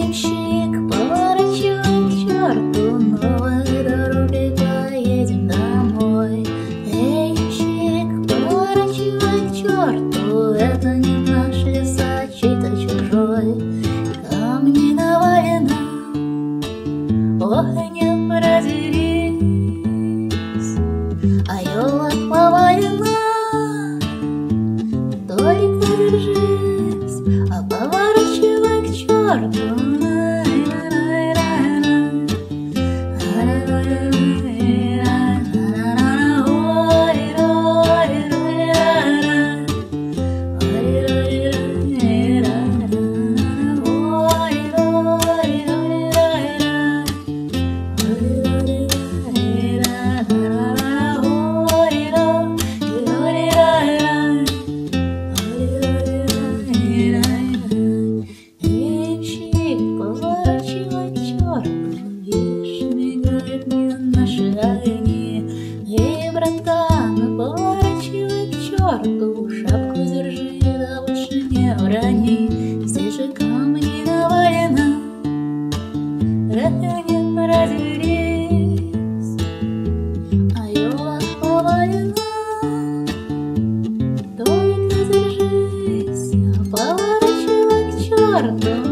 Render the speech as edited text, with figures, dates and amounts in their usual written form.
Ямщик, поворачивай к черту, новой дорогой поедем домой. Эй, ямщик, поворачивай к черту, это не наш лес, а чей-то чужой. Камни навалено, огнем разделись, а елок повалена. Только держись, а поворачивай к черту. Эй, братан, поворачивай к черту, шапку держи, да больше не урони. Здесь же камни навалено, огнем разделись, а елок повалена. Только держись, а поворачивай к черту.